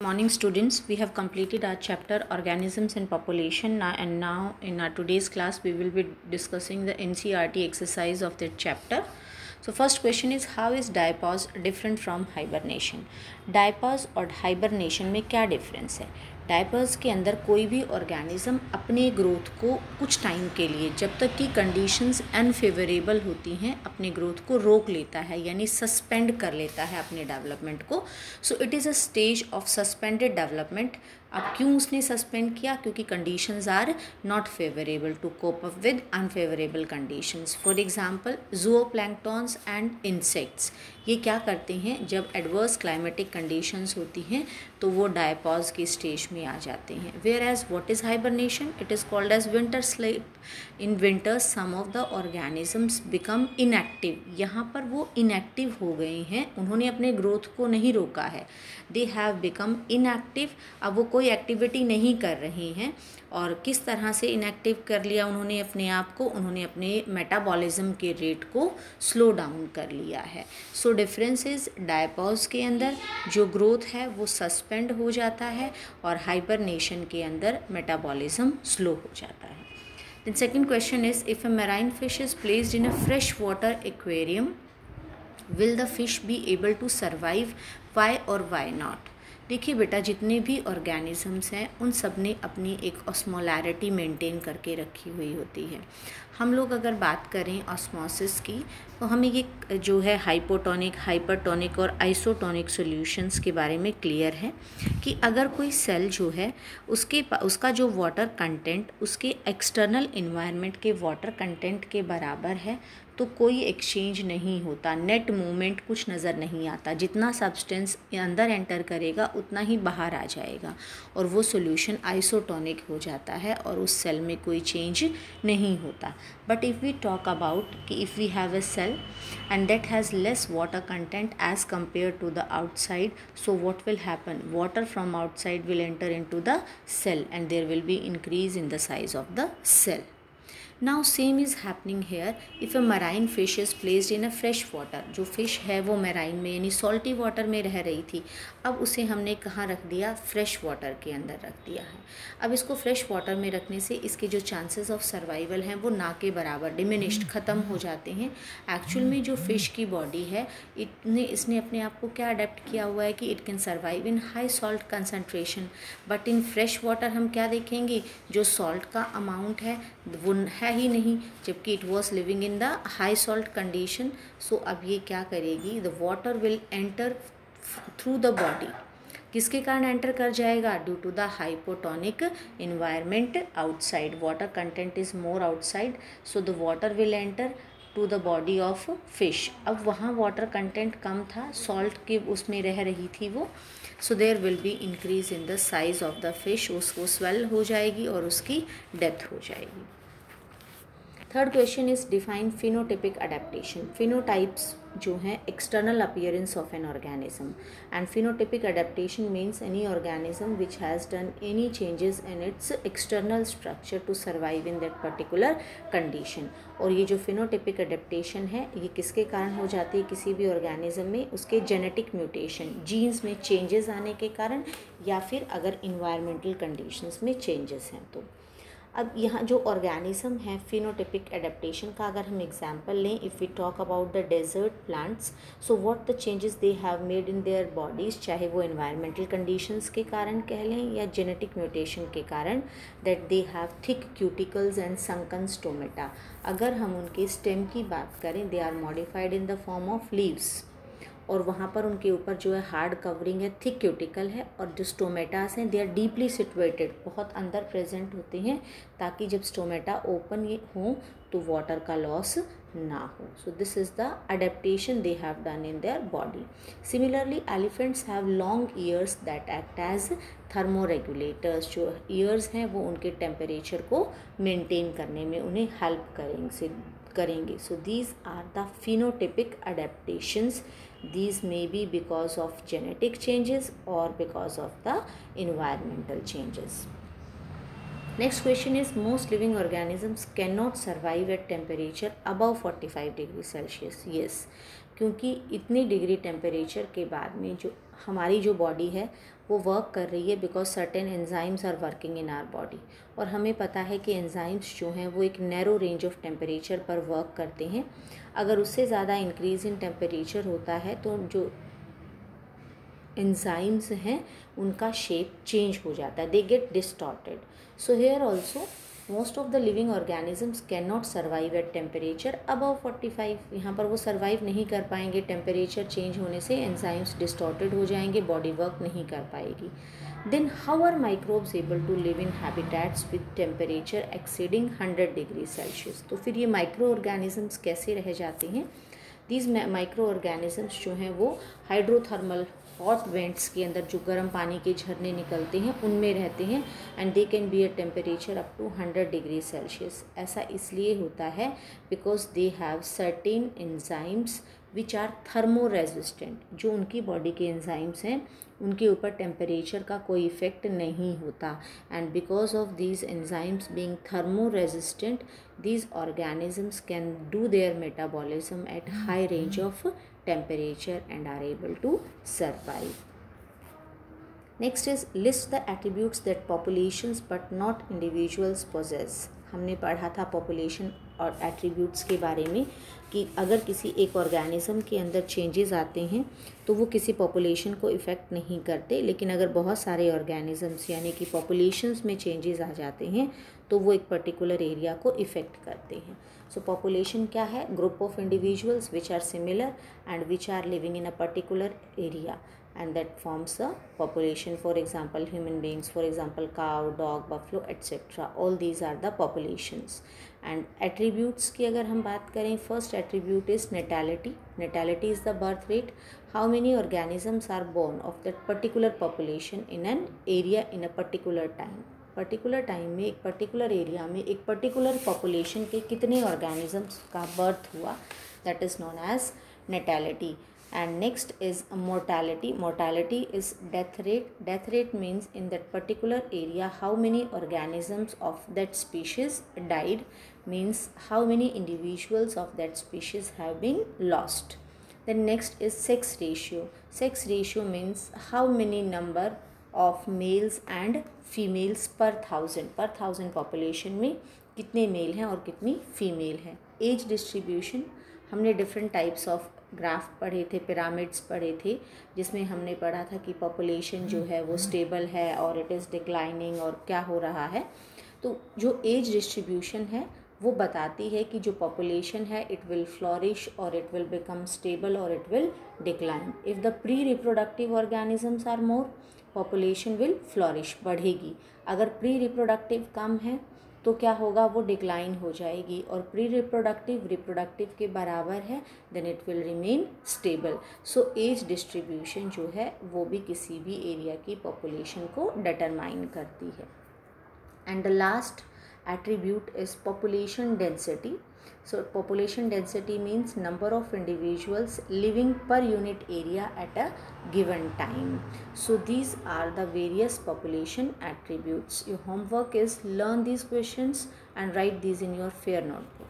Morning students, we have completed our chapter organisms and population and now in our today's class we will be discussing the NCERT exercise of that chapter. So first question is, how is diapause different from hibernation? Diapause और hibernation में क्या difference है? Diapause के अंदर कोई भी organism अपने growth को कुछ टाइम के लिए, जब तक कि कंडीशंस अनफेवरेबल होती हैं, अपने ग्रोथ को रोक लेता है, यानी सस्पेंड कर लेता है अपने डेवलपमेंट को. So it is a stage of suspended development. अब क्यों उसने सस्पेंड किया? क्योंकि conditions are not favourable to cope up with unfavourable conditions. For example zooplanktons and insects, ये क्या करते हैं? जब एडवर्स क्लाइमेटिक कंडीशंस होती हैं तो वो डायपॉज की स्टेज में आ जाते हैं. Whereas what is hibernation? It is called as winter sleep. In winter some of the organisms become inactive. यहाँ पर वो इनएक्टिव हो गए हैं, उन्होंने अपने ग्रोथ को नहीं रोका है. They have become inactive. अब वो कोई एक्टिविटी नहीं कर रहे हैं. और किस तरह से इनएक्टिव कर लिया उन्होंने अपने आप को? उन्होंने अपने मेटाबॉलिज्म के रेट को स्लो डाउन कर लिया है. सो डिफरेंस इज, डायपॉज के अंदर जो ग्रोथ है वो सस्पेंड हो जाता है और हाइबरनेशन के अंदर मेटाबॉलिज्म स्लो हो जाता है. Then second question is, if a marine fish is placed in a freshwater aquarium, will the fish be able to survive? Why or why not? देखिए बेटा, जितने भी ऑर्गेनिजम्स हैं उन सब ने अपनी एक ऑस्मोलैरिटी मेंटेन करके रखी हुई होती है. हम लोग अगर बात करें ऑस्मोसिस की, तो हमें ये जो है हाइपोटोनिक, हाइपरटोनिक और आइसोटोनिक सॉल्यूशंस के बारे में क्लियर है कि अगर कोई सेल जो है उसका जो वाटर कंटेंट उसके एक्सटर्नल इन्वायरमेंट के वाटर कंटेंट के बराबर है तो कोई एक्सचेंज नहीं होता, नेट मूवमेंट कुछ नज़र नहीं आता. जितना सब्सटेंस अंदर एंटर करेगा उतना ही बाहर आ जाएगा और वो सॉल्यूशन आइसोटोनिक हो जाता है और उस सेल में कोई चेंज नहीं होता. But if we talk about कि if we have a cell and that has less water content as compared to the outside, so what will happen? Water from outside will enter into the cell and there will be increase in the size of the cell. Now same is happening here. If a marine fish is placed in a fresh water, जो fish है वो marine में यानी salty water में रह रही थी, अब उसे हमने कहाँ रख दिया? फ्रेश वाटर के अंदर रख दिया है. अब इसको फ्रेश वाटर में रखने से इसके जो चांसेस ऑफ सर्वाइवल हैं वो ना के बराबर डिमिनिश्ड, ख़त्म हो जाते हैं. एक्चुअल में जो फ़िश की बॉडी है इसने अपने आप को क्या अडेप्ट किया हुआ है कि it can survive in high salt concentration. But in fresh water हम क्या देखेंगे? जो सॉल्ट का अमाउंट है वो है ही नहीं, जबकि it was living in the high salt condition. So अब ये क्या करेगी? The water will enter through the body. किसके कारण एंटर कर जाएगा? Due to the hypotonic environment outside. Water content is more outside, so the water will enter to the body of fish. अब वहाँ वाटर कंटेंट कम था, salt के उसमें रह रही थी वो. So there will be increase in the size of the fish. उसको स्वेल हो जाएगी और उसकी डेथ हो जाएगी. Third question is, define phenotypic adaptation. Phenotypes जो हैं external appearance of an organism, and phenotypic adaptation means any organism which has done any changes in its external structure to survive in that particular condition. और ये जो phenotypic adaptation है ये किसके कारण हो जाती है? किसी भी ऑर्गेनिज्म में उसके जेनेटिक म्यूटेशन, जीन्स में चेंजेस आने के कारण, या फिर अगर इन्वायरमेंटल कंडीशंस में चेंजेस हैं तो. अब यहाँ जो ऑर्गेनिज्म है फिनोटिपिक एडेप्टेशन का अगर हम एग्जांपल लें, if we talk about the desert plants, so what the changes they have made in their bodies, चाहे वो इन्वायरमेंटल कंडीशंस के कारण कह लें या जेनेटिक म्यूटेशन के कारण, that they have thick cuticles and sunken stomata. अगर हम उनके स्टेम की बात करें, they are modified in the form of leaves और वहाँ पर उनके ऊपर जो है हार्ड कवरिंग है, थिक क्यूटिकल है, और जो स्टोमेटास हैं दे आर डीपली सिचुएटेड, बहुत अंदर प्रेजेंट होते हैं ताकि जब स्टोमेटा ओपन हो तो वाटर का लॉस ना हो. So this is the adaptation they have done in their body. Similarly elephants have long ears that act as thermoregulators. जो ईयर्स हैं वो उनके टेम्परेचर को मेंटेन करने में उन्हें हेल्प करेंगे. So these are the phenotypic adaptations. These may be because of genetic changes or because of the environmental changes. Next question is, most living organisms cannot survive at temperature above 45 degrees Celsius. Yes, क्योंकि इतनी degree temperature के बाद में जो हमारी जो body है वो वर्क कर रही है, because certain enzymes are working in our body. और हमें पता है कि एंजाइम्स जो हैं वो एक नैरो रेंज ऑफ टेम्परेचर पर वर्क करते हैं। अगर उससे ज़्यादा इंक्रीज़ इन टेम्परेचर होता है तो जो एंजाइम्स हैं उनका शेप चेंज हो जाता है, they get distorted. So here also most of the living organisms can not survive at temperature above 45। यहाँ पर वो सर्वाइव नहीं कर पाएंगे, टेम्परेचर चेंज होने से एंजाइम्स डिस्टॉर्टेड हो जाएंगे, बॉडी वर्क नहीं कर पाएगी। Then how are microbes able to live in habitats with temperature exceeding 100 degree Celsius. तो फिर ये माइक्रो ऑर्गेनिजम्स कैसे रह जाते हैं? दीज माइक्रो ऑर्गेनिजम्स जो हैं वो हाइड्रोथर्मल हॉट वेंट्स के अंदर जो गर्म पानी के झरने निकलते हैं उनमें रहते हैं, and they can be a temperature up to 100 degree Celsius. ऐसा इसलिए होता है because they have certain enzymes which are thermo resistant. जो उनकी बॉडी के एंजाइम्स हैं उनके ऊपर टेम्परेचर का कोई इफ़ेक्ट नहीं होता, and because of these enzymes being thermo resistant these organisms can do their metabolism at high range of temperature and are able to survive. Next is list the attributes that populations but not individuals possess. हमने पढ़ा था population और attributes के बारे में कि अगर किसी एक ऑर्गेनिज्म के अंदर चेंजेस आते हैं तो वो किसी पॉपुलेशन को इफ़ेक्ट नहीं करते, लेकिन अगर बहुत सारे ऑर्गेनिजम्स यानी कि पॉपुलेशंस में चेंजेस आ जाते हैं तो वो एक पर्टिकुलर एरिया को इफ़ेक्ट करते हैं। सो पॉपुलेशन क्या है? Group of individuals which are similar and which are living in a particular area, and that forms a population. For example, human beings, for example cow, dog, buffalo, etc. all these are the populations. And attributes की अगर हम बात करें, first attribute is natality. Natality is the birth rate. How many organisms are born of that particular population in an area in a particular time. Particular time में एक particular area में एक particular population के कितने organisms का birth हुआ, that is known as natality. And next is mortality. Mortality is death rate. Death rate means in that particular area how many organisms of that species died, means how many individuals of that species have been lost. Then next is sex ratio. Sex ratio means how many number of males and females per thousand population में कितने mail हैं और कितनी female हैं. Age distribution, हमने different types of graph पढ़े थे, pyramids पढ़े थे, जिसमें हमने पढ़ा था कि पॉपुलेशन जो है वो स्टेबल है और इट इज़ डिक्लाइनिंग और क्या हो रहा है. तो जो एज डिस्ट्रीब्यूशन है वो बताती है कि जो पॉपुलेशन है इट विल फ्लॉरिश और इट विल बिकम स्टेबल और it will decline. If the pre reproductive organisms are more, population will flourish, बढ़ेगी. अगर प्री रिप्रोडक्टिव कम है तो क्या होगा, वो डिक्लाइन हो जाएगी. और प्री रिप्रोडक्टिव के बराबर है then it will remain stable. So age distribution जो है वो भी किसी भी एरिया की पॉपुलेशन को डिटरमाइन करती है. And the last attribute is population density. So population density means number of individuals living per unit area at a given time. So these are the various population attributes. Your homework is learn these questions and write these in your fair notebook.